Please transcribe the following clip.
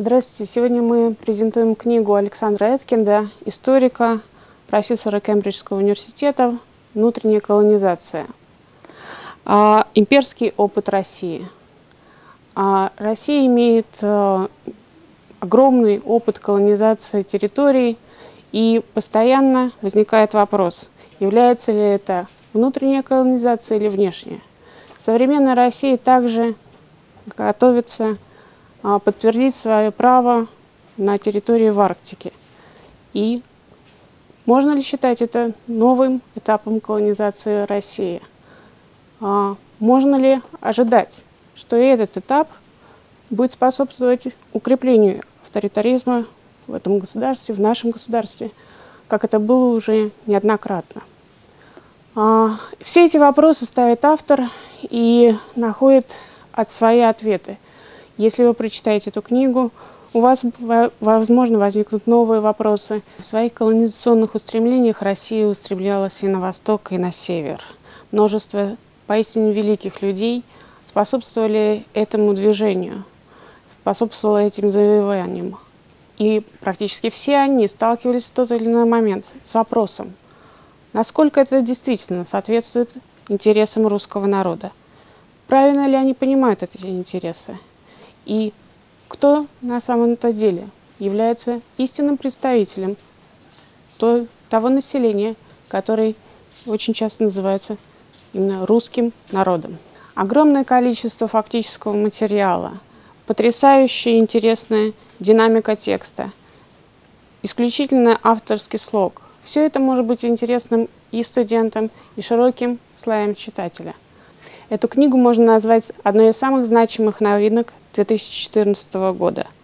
Здравствуйте! Сегодня мы презентуем книгу Александра Эткинда, историка, профессора Кембриджского университета «Внутренняя колонизация. Имперский опыт России». Россия имеет огромный опыт колонизации территорий, и постоянно возникает вопрос, является ли это внутренняя колонизация или внешняя. Современная Россия также готовится подтвердить свое право на территории в Арктике. И можно ли считать это новым этапом колонизации России? Можно ли ожидать, что и этот этап будет способствовать укреплению авторитаризма в этом государстве, в нашем государстве, как это было уже неоднократно? Все эти вопросы ставит автор и находит свои ответы. Если вы прочитаете эту книгу, у вас, возможно, возникнут новые вопросы. В своих колонизационных устремлениях Россия устремлялась и на восток, и на север. Множество поистине великих людей способствовали этому движению, способствовали этим завоеваниям. И практически все они сталкивались в тот или иной момент с вопросом, насколько это действительно соответствует интересам русского народа. Правильно ли они понимают эти интересы? И кто на самом-то деле является истинным представителем того населения, который очень часто называется именно русским народом. Огромное количество фактического материала, потрясающая интересная динамика текста, исключительно авторский слог. Все это может быть интересным и студентам, и широким слоям читателя. Эту книгу можно назвать одной из самых значимых новинок 2014 года.